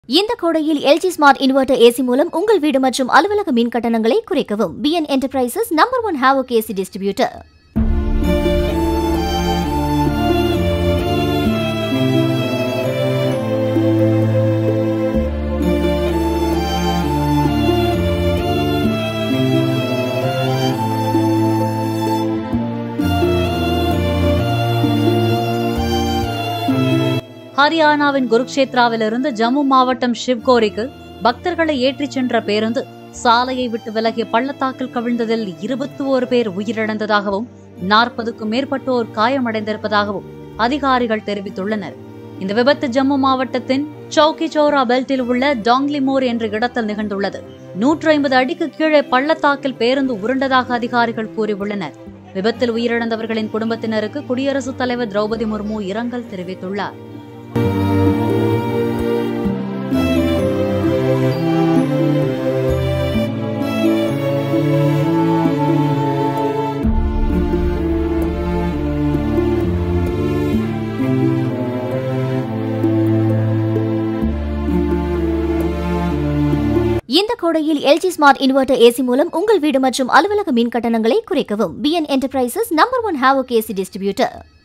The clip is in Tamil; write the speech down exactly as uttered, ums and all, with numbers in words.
இந்த கோடையில் எல்ஜி ஸ்மார்ட் இன்வெர்ட்டர் ஏசி மூலம் உங்கள் வீடு மற்றும் அலுவலக மின் கட்டணங்களை குறைக்கவும். P N enterprises number one Havoc AC distributor. ஹரியானாவின் குருக்ஷேத்ராவிலிருந்து ஜம்மு மாவட்டம் ஷிவ்கோரிக்கு பக்தர்களை ஏற்றிச் சென்ற பேருந்து சாலையை விட்டு விலகிய பள்ளத்தாக்கில் கவிழ்ந்ததில் இருபத்தி ஓரு பேர் உயிரிழந்ததாகவும் நாற்பதுக்கும் மேற்பட்டோர் காயமடைந்திருப்பதாகவும் அதிகாரிகள் தெரிவித்துள்ளனர். இந்த விபத்து ஜம்மு மாவட்டத்தின் சௌக்கி சௌரா பெல்ட்டில் உள்ள டாங்லிமோர் என்ற இடத்தில் நிகழ்ந்துள்ளது. நூற்றி ஐம்பது அடிக்கு கீழே பள்ளத்தாக்கில் பேருந்து உருண்டதாக அதிகாரிகள் கூறியுள்ளனர். விபத்தில் உயிரிழந்தவர்களின் குடும்பத்தினருக்கு குடியரசுத் தலைவர் திரௌபதி முர்மு இரங்கல் தெரிவித்துள்ளார். இந்த கோடையில் எல்ஜி ஸ்மார்ட் இன்வெர்ட்டர் ஏசி மூலம் உங்கள் வீடு மற்றும் அலுவலக மின் கட்டணங்களை குறைக்கவும். P N enterprises number one Havoc AC distributor.